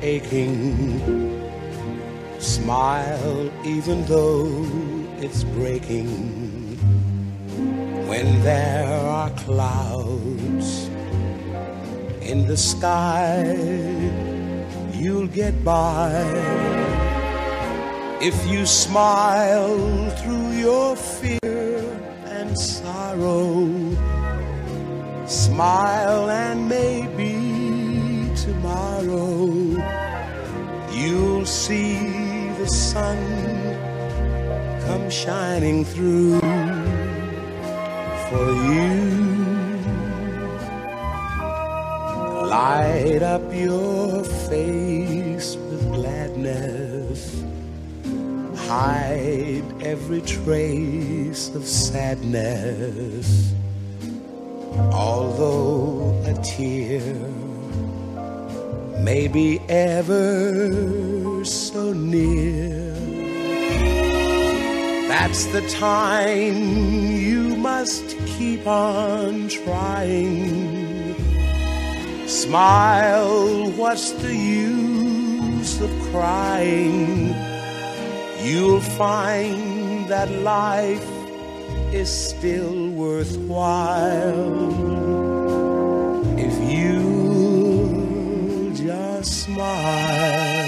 aching. Smile even though it's breaking. When there are clouds in the sky, you'll get by if you smile through your fear and sorrow. Smile and maybe tomorrow you'll see the sun come shining through for you. Light up your face with gladness. Hide every trace of sadness. Although a tear may be ever so near, that's the time you must keep on trying. Smile, what's the use of crying? You'll find that life is still worthwhile if you just smile.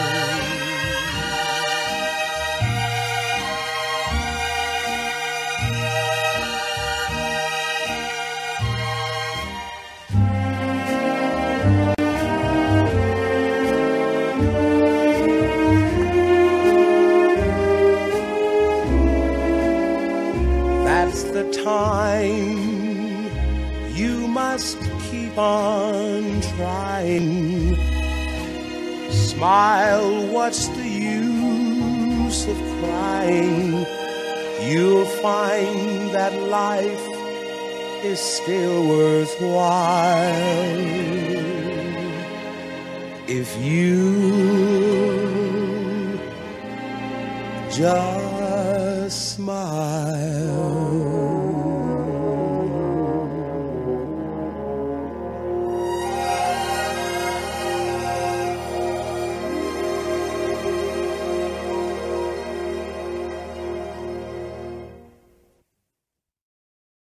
That's the time you must keep on trying. Smile, what's the use of crying? You'll find that life is still worthwhile if you just smile.